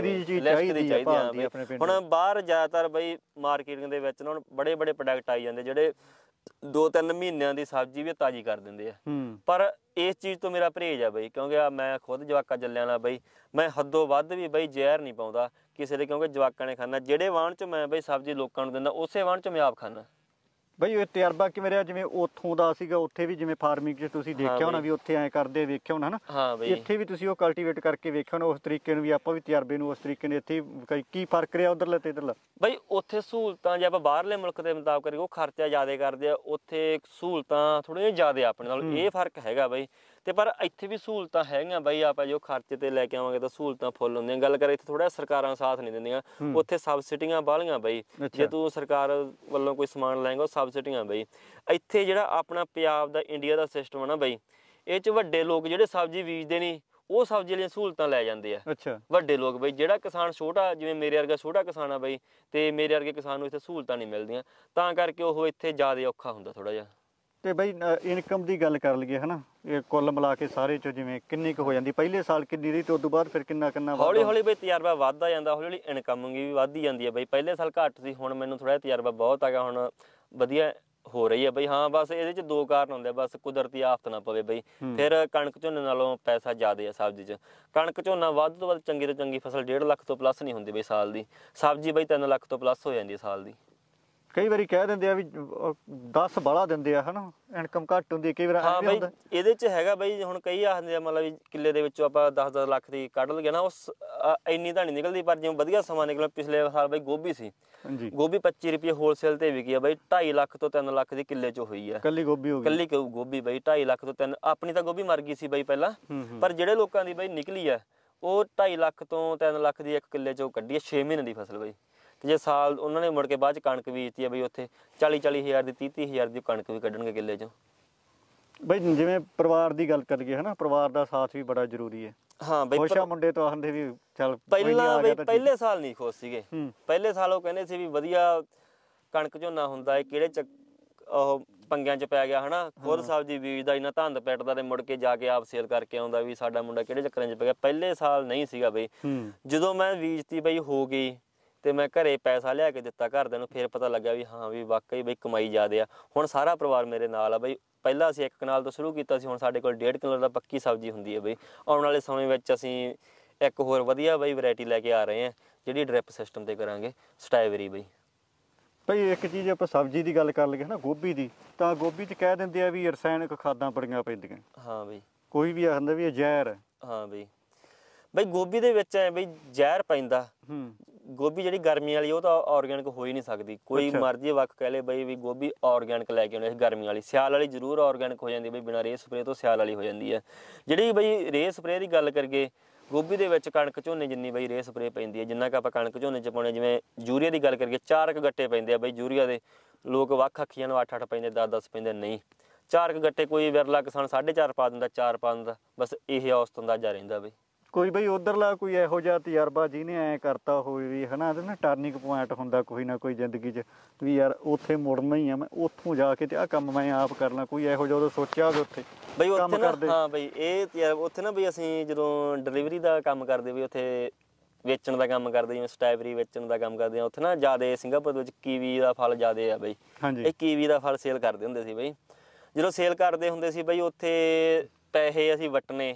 ਹੈ। ਹੁਣ ਬਾਹਰ ਜ਼ਿਆਦਾਤਰ ਬਈ ਮਾਰਕੀਟਿੰਗ ਦੇ ਵਿੱਚ ਨਾ ਬੜੇ ਪ੍ਰੋਡਕਟ ਆਈ ਜਾਂਦੇ ਜਿਹੜੇ 2-3 ਮਹੀਨਿਆਂ ਦੀ ਸਬਜ਼ੀ ਵੀ ਤਾਜ਼ੀ ਕਰ ਦਿੰਦੇ ਆ। ਪਰ ਇਸ ਚੀਜ਼ ਤੋਂ ਮੇਰਾ ਪਰਹੇਜ਼ ਆ ਬਈ, ਕਿਉਂਕਿ ਮੈਂ ਖੁਦ ਜਵਾਕਾਂ ਜੱਲਿਆਂ ਨਾਲ ਬਈ ਮੈਂ ਹੱਦੋਂ ਵੱਧ ਵੀ ਬਈ ਜ਼ਹਿਰ ਨਹੀਂ ਪਾਉਂਦਾ ਕਿਸੇ ਦੇ, ਕਿਉਂਕਿ ਜਵਾਕਾਂ ਨੇ ਖਾਣਾ। ਜਿਹੜੇ ਵਾਹਣ 'ਚ ਮੈਂ ਬਈ ਸਬਜ਼ੀ ਲੋਕਾਂ ਨੂੰ ਦਿੰਦਾ, ਉਸੇ ਵਾਹਣ 'ਚ ਮੈਂ ਆਪ ਖਾਣਾ। ਬਈ ਇਹ ਤਜਰਬਾ ਕਿਵੇਂ ਰਿਹਾ? ਜਿਵੇਂ ਉੱਥੋਂ ਦਾ ਸੀਗਾ, ਉੱਥੇ ਵੀ ਜਿਵੇਂ ਫਾਰਮਿੰਗ 'ਚ ਤੁਸੀਂ ਦੇਖਿਆ ਹੋਣਾ ਵੀ ਉੱਥੇ ਐਂ ਕਰਦੇ ਵੇਖਿਆ ਹੋਣਾ, ਹਨਾ? ਇੱਥੇ ਵੀ ਤੁਸੀਂ ਉਹ ਕਲਟੀਵੇਟ ਕਰਕੇ ਵੇਖਿਆ ਹੋਣਾ ਉਸ ਤਰੀਕੇ ਨੂੰ, ਵੀ ਆਪਾਂ ਵੀ ਤਜਰਬੇ ਨੂੰ ਉਸ ਤਰੀਕੇ ਨਾਲ ਇੱਥੇ ਕੀ ਫਰਕ ਰਿਹਾ ਉੱਧਰਲਾ ਤੇ ਇੱਧਰਲਾ? ਬਈ ਉੱਥੇ ਸਹੂਲਤਾਂ ਜੇ ਆਪਾਂ ਬਾਹਰਲੇ ਮੁਲਕ ਦੇ ਮੁਤਾਬਕ ਕਰੀਏ, ਉਹ ਖਰਚਾ ਜ਼ਿਆਦਾ ਕਰਦੇ ਆ, ਉੱਥੇ ਸਹੂਲਤਾਂ ਥੋੜ੍ਹੀਆਂ ਜ਼ਿਆਦਾ ਆਪਣੇ ਨਾਲ, ਇਹ ਫਰਕ ਹੈਗਾ ਬਈ। ਤੇ ਪਰ ਇੱਥੇ ਵੀ ਸਹੂਲਤਾਂ ਹੈਗੀਆਂ ਬਈ, ਆਪਾਂ ਜੋ ਖਰਚੇ ਤੇ ਲੈ ਕੇ ਆਵਾਂਗੇ ਤਾਂ ਸਹੂਲਤਾਂ ਫੁੱਲ ਹੁੰਦੀਆਂ। ਗੱਲ ਕਰੇ ਇੱਥੇ ਥੋੜਾ ਸਰਕਾਰਾਂ ਸਾਥ ਨਹੀਂ ਦਿੰਦੀਆਂ, ਉੱਥੇ ਸਬਸਿਡੀਆਂ ਬਾਹਲੀਆਂ ਬਈ। ਜੇ ਤੂੰ ਸਰਕਾਰ ਵੱਲੋਂ ਕੋਈ ਸਮਾਨ ਲੈਂਗਾ, ਉਹ ਸਬਸਿਡੀਆਂ ਬਈ। ਇੱਥੇ ਜਿਹੜਾ ਆਪਣਾ ਪੰਜਾਬ ਦਾ, ਇੰਡੀਆ ਦਾ ਸਿਸਟਮ ਆ ਨਾ ਬਈ, ਇਹ 'ਚ ਵੱਡੇ ਲੋਕ ਜਿਹੜੇ ਸਬਜ਼ੀ ਬੀਜਦੇ ਨਹੀਂ, ਉਹ ਸਬਜ਼ੀ ਵਾਲੀਆਂ ਸਹੂਲਤਾਂ ਲੈ ਜਾਂਦੇ ਆ। ਵੱਡੇ ਲੋਕ ਬਈ, ਜਿਹੜਾ ਕਿਸਾਨ ਛੋਟਾ, ਜਿਵੇਂ ਮੇਰੇ ਵਰਗਾ ਛੋਟਾ ਕਿਸਾਨ ਆ ਬਈ, ਤੇ ਮੇਰੇ ਵਰਗੇ ਕਿਸਾਨ ਨੂੰ ਇੱਥੇ ਸਹੂਲਤਾਂ ਨਹੀਂ ਮਿਲਦੀਆਂ, ਤਾਂ ਕਰਕੇ ਉਹ ਇੱਥੇ ਜ਼ਿਆਦਾ ਔਖਾ ਹੁੰਦਾ ਥੋੜਾ ਜਿਹਾ। ਤੇ ਬਈ ਇਨਕਮ ਦੀ ਗੱਲ ਕਰ ਲਈਏ ਹਨਾ, ਇਹ ਕੁੱਲ ਮਿਲਾ ਕੇ ਸਾਰੇ ਚ ਜਿਵੇਂ ਕਿੰਨੀ ਕੁ ਹੋ ਜਾਂਦੀ, ਪਹਿਲੇ ਸਾਲ ਕਿੰਨੀ ਰਹੀ ਤੇ ਉਸ ਤੋਂ ਬਾਅਦ ਫਿਰ ਕਿੰਨਾ ਹੌਲੀ ਹੌਲੀ ਬਈ ਤਜਰਬਾ ਵੱਧਦਾ ਜਾਂਦਾ, ਹੌਲੀ ਹੌਲੀ ਇਨਕਮ ਵੀ ਵੱਧਦੀ ਜਾਂਦੀ ਹੈ ਬਈ। ਪਹਿਲੇ ਸਾਲ ਘੱਟ ਸੀ, ਹੁਣ ਮੈਨੂੰ ਥੋੜਾ ਤਜਰਬਾ ਬਹੁਤ ਹੈਗਾ, ਹੁਣ ਵਧੀਆ ਹੋ ਰਹੀ ਹੈ ਬਈ। ਹਾਂ ਬਸ ਇਹਦੇ ਚ 2 ਕਾਰਨ ਹੁੰਦੇ, ਬਸ ਕੁਦਰਤੀ ਆਫਤ ਨਾ ਪਵੇ ਬਈ। ਫਿਰ ਕਣਕ ਝੋਨੇ ਨਾਲੋਂ ਪੈਸਾ ਜ਼ਿਆਦਾ ਆ ਸਬਜ਼ੀ ਚ। ਕਣਕ ਝੋਨਾ ਵੱਧ ਤੋਂ ਵੱਧ ਚੰਗੀ ਤੋਂ ਚੰਗੀ ਫਸਲ 1.5 ਲੱਖ ਤੋਂ ਪਲੱਸ ਨਹੀਂ ਹੁੰਦੀ ਬਈ ਸਾਲ ਦੀ। ਸਬਜ਼ੀ ਬਈ 3 ਲੱਖ ਤੋਂ ਪਲੱਸ ਹੋ ਜਾਂਦੀ ਹੈ ਸਾਲ ਦੀ। ਕਈ ਵਾਰੀ ਕਹਿ ਦਿੰਦੇ ਆ ਵੀ 10 ਬਾਲਾ ਦਿੰਦੇ ਆ ਹਨਾ, ਇਨਕਮ ਘੱਟ ਹੁੰਦੀ, ਕਈ ਵਾਰ ਹਾਂ ਬਈ ਇਹਦੇ ਚ ਹੈਗਾ ਬਈ। ਹੁਣ ਕਈ ਆਖਦੇ ਆ ਮਤਲਬ ਵੀ ਕਿੱਲੇ ਦੇ ਵਿੱਚੋਂ ਆਪਾਂ 10-10 ਲੱਖ ਦੀ ਕੱਢ ਲਈਏ ਨਾ, ਉਸ ਇੰਨੀ ਤਾਂ ਨਹੀਂ ਨਿਕਲਦੀ। ਪਰ ਜਿਵੇਂ ਵਧੀਆ ਸਮਾਂ ਨਿਕਲਿਆ ਪਿਛਲੇ ਸਾਲ ਬਈ ਗੋਭੀ ਸੀ, ਗੋਭੀ 25 ਰੁਪਏ ਹੋਲਸੇਲ ਤੇ ਵਿਕੀ ਆ ਬਈ। 2.5 ਲੱਖ ਤੋਂ 3 ਲੱਖ ਦੀ ਕਿੱਲੇ ਚ ਹੋਈ ਆ ਕੱਲੀ ਗੋਭੀ ਹੋ ਗਈ। ਕੱਲੀ ਗੋਭੀ ਬਈ 2.5 ਲੱਖ ਤੋਂ 3। ਆਪਣੀ ਤਾਂ ਗੋਭੀ ਮਰ ਗਈ ਸੀ ਬਈ ਪਹਿਲਾਂ, ਪਰ ਜਿਹੜੇ ਲੋਕਾਂ ਦੀ ਬਈ ਨਿਕਲੀ ਆ ਉਹ 2.5 ਲੱਖ ਤੋਂ 3 ਲੱਖ ਦੀ ਇੱਕ ਕਿੱਲੇ ਚੋਂ ਕੱਢੀ ਆ 6 ਮਹੀਨੇ ਦੀ ਫਸਲ ਬਈ। ਤੇ ਜੇ ਸਾਲ ਉਹਨਾਂ ਨੇ ਮੁੜ ਕੇ ਬਾਅਦ ਚ ਕਣਕ ਬੀਜਤੀ ਆ ਬਈ, ਉੱਥੇ 40-40 ਹਜ਼ਾਰ ਦੀ 30-30 ਹਜ਼ਾਰ ਦੀ ਕਣਕ ਵੀ ਕੱਢਣਗੇ ਕਿੱਲੇ ਚੋਂ ਬਈ। ਜਿਵੇਂ ਪਰਿਵਾਰ ਦੀ ਗੱਲ ਕਰੀਏ ਹਨਾ, ਪਰਿਵਾਰ ਦਾ ਸਾਥ ਵੀ ਬੜਾ ਜ਼ਰੂਰੀ ਹੈ। ਹਾਂ ਬਈ ਖੁਸ਼ਾ ਮੁੰਡੇ ਤੋਂ ਆਂਦੇ ਵੀ ਚੱਲ ਪਹਿਲਾਂ ਬਈ ਪਹਿਲੇ ਸਾਲ ਨਹੀਂ ਖੁਸ਼ ਸੀਗੇ। ਪਹਿਲੇ ਸਾਲ ਉਹ ਕਹਿੰਦੇ ਸੀ ਵੀ ਵਧੀਆ ਕਣਕ ਝੋਨਾ ਹੁੰਦਾ ਹੈ, ਕਿਹੜੇ ਉਹ ਪੰਗਿਆਂ ਚ ਪੈ ਗਿਆ ਹਨਾ, ਖੁਦ ਸਬਜ਼ੀ ਬੀਜਦਾ, ਇੰਨਾ ਧੰਦ ਪੈਟਦਾ ਤੇ ਮੁੜ ਕੇ ਜਾ ਕੇ ਆਪ ਸੇਲ ਕਰਕੇ ਆਉਂਦਾ, ਵੀ ਸਾਡਾ ਮੁੰਡਾ ਕਿਹੜੇ ਚੱਕਰਾਂ ਚ ਪੈ ਗਿਆ। ਪਹਿਲੇ ਸਾਲ ਨਹੀਂ ਸੀਗਾ ਬਈ। ਜਦੋਂ ਮੈਂ ਬੀਜਤੀ ਬਈ ਹੋ ਗਈ ਤੇ ਮੈਂ ਘਰੇ ਪੈਸਾ ਲਿਆ ਕੇ ਦਿੱਤਾ ਘਰਦਿਆਂ ਨੂੰ, ਫਿਰ ਪਤਾ ਲੱਗਾ ਵੀ ਹਾਂ ਵੀ ਵਾਕਈ ਬਈ ਕਮਾਈ ਜ਼ਿਆਦਾ ਆ। ਹੁਣ ਸਾਰਾ ਪਰਿਵਾਰ ਮੇਰੇ ਨਾਲ ਆ ਬਈ। ਪਹਿਲਾਂ ਅਸੀਂ 1 ਕਨਾਲ ਤੋਂ ਸ਼ੁਰੂ ਕੀਤਾ ਸੀ, ਹੁਣ ਸਾਡੇ ਕੋਲ 1.5 ਕਿੱਲੋ ਦਾ ਪੱਕੀ ਸਬਜ਼ੀ ਹੁੰਦੀ ਹੈ ਬਈ। ਆਉਣ ਵਾਲੇ ਸਮੇਂ ਵਿੱਚ ਅਸੀਂ ਇੱਕ ਹੋਰ ਵਧੀਆ ਬਈ ਵੈਰਾਈਟੀ ਲੈ ਕੇ ਆ ਰਹੇ ਹਾਂ, ਜਿਹੜੀ ਡ੍ਰਿਪ ਸਿਸਟਮ ਤੇ ਕਰਾਂਗੇ, ਸਟ੍ਰਾਬੇਰੀ ਬਈ। ਭਾਈ ਇੱਕ ਚੀਜ਼ ਆਪਾਂ ਸਬਜ਼ੀ ਦੀ ਗੱਲ ਕਰ ਲਈਏ ਨਾ, ਗੋਭੀ ਦੀ, ਤਾਂ ਗੋਭੀ 'ਚ ਕਹਿ ਦਿੰਦੇ ਆ ਵੀ ਰਸਾਇਣਿਕ ਖਾਦਾਂ ਬੜੀਆਂ ਪੈਂਦੀਆਂ। ਹਾਂ ਬਈ, ਕੋਈ ਵੀ ਆਖਦਾ ਵੀ ਇਹ ਜ਼ਹਿਰ ਹੈ। ਹਾਂ ਬਈ, ਬਈ ਗੋਭੀ ਦੇ ਵਿੱਚ ਐ ਬਈ ਜ਼ਹਿਰ ਪੈਂਦਾ। ਗੋਭੀ ਜਿਹੜੀ ਗਰਮੀ ਵਾਲੀ ਉਹ ਤਾਂ ਆਰਗੈਨਿਕ ਹੋ ਹੀ ਨਹੀਂ ਸਕਦੀ। ਕੋਈ ਮਰਜ਼ੀ ਵੱਖ ਕਹਿ ਲੇ ਬਈ ਵੀ ਗੋਭੀ ਆਰਗੈਨਿਕ ਲੈ ਕੇ ਆਉਣੀ ਗਰਮੀ ਵਾਲੀ। ਸਿਆਲ ਵਾਲੀ ਜ਼ਰੂਰ ਆਰਗੈਨਿਕ ਹੋ ਜਾਂਦੀ ਬਈ, ਬਿਨਾਂ ਰੇਹ ਸਪਰੇਅ ਤੋਂ ਸਿਆਲ ਵਾਲੀ ਹੋ ਜਾਂਦੀ ਹੈ। ਜਿਹੜੀ ਬਈ ਰੇਹ ਸਪਰੇਅ ਦੀ ਗੱਲ ਕਰੀਏ, ਗੋਭੀ ਦੇ ਵਿੱਚ ਕਣਕ ਝੋਨੇ ਜਿੰਨੀ ਬਈ ਰੇਹ ਸਪਰੇਅ ਪੈਂਦੀ ਹੈ, ਜਿੰਨਾ ਕੁ ਆਪਾਂ ਕਣਕ ਝੋਨੇ 'ਚ ਪਾਉਣੇ। ਜਿਵੇਂ ਯੂਰੀਆ ਦੀ ਗੱਲ ਕਰੀਏ, 4 ਗੱਟੇ ਪੈਂਦੇ ਆ ਬਈ ਯੂਰੀਆ ਦੇ। ਲੋਕ ਵੱਖ ਆਖੀਆਂ ਨੂੰ 8-8 ਪੈਂਦੇ, 10-10 ਪੈਂਦੇ, ਨਹੀਂ 4 ਗੱਟੇ। ਕੋਈ ਵਿਰਲਾ ਕਿਸਾਨ 4.5 ਪਾ ਦਿੰਦਾ, 4 ਪਾ ਦਿੰਦਾ, ਬਸ ਇਹ ਔਸਤ ਅੰਦਾਜ਼ਾ ਰਹਿੰਦਾ ਬਈ। ਕੋਈ ਬਈ ਉਧਰਲਾ ਕੋਈ ਇਹੋ ਜਿਹਾ ਤਜਰਬਾ ਜਿਹਨੇ ਐਂ ਕਰਤਾ ਹੋਵੇ ਵੀ ਹਨਾ, ਨਾ ਟਰਨਿੰਗ ਪੁਆਇੰਟ ਹੁੰਦਾ ਕੋਈ ਨਾ ਕੋਈ ਜ਼ਿੰਦਗੀ 'ਚ ਵੀ ਯਾਰ ਉੱਥੇ ਮੁੜਨਾ ਹੀ ਆ, ਮੈਂ ਉੱਥੋਂ ਜਾ ਕੇ ਤੇ ਆਹ ਕੰਮ ਮੈਂ ਆਪ ਕਰਨਾ। ਕੋਈ ਇਹੋ ਜਿਹਾ ਉਦੋਂ ਸੋਚਿਆ ਹੋਵੇ ਉੱਥੇ ਬਈ ਉੱਥੇ ਨਾ? ਹਾਂ ਬਈ ਇਹ ਉੱਥੇ ਨਾ ਬਈ ਅਸੀਂ ਜਦੋਂ ਡਿਲੀਵਰੀ ਦਾ ਕੰਮ ਕਰਦੇ ਬਈ, ਉੱਥੇ ਵੇਚਣ ਦਾ ਕੰਮ ਕਰਦੇ, ਜਿਵੇਂ ਸਟ੍ਰਾਬੇਰੀ ਵੇਚਣ ਦਾ ਕੰਮ ਕਰਦੇ ਆ। ਉੱਥੇ ਨਾ ਜ਼ਿਆਦਾ ਸਿੰਗਾਪੁਰ ਵਿੱਚ ਕੀਵੀ ਦਾ ਫਲ ਜ਼ਿਆਦਾ ਆ ਬਈ। ਇਹ ਕੀਵੀ ਦਾ ਫਲ ਸੇਲ ਕਰਦੇ ਹੁੰਦੇ ਸੀ ਬਈ। ਜਦੋਂ ਸੇਲ ਕਰਦੇ ਹੁੰਦੇ ਸੀ ਬਈ, ਉੱਥੇ ਪੈਸੇ ਅਸੀਂ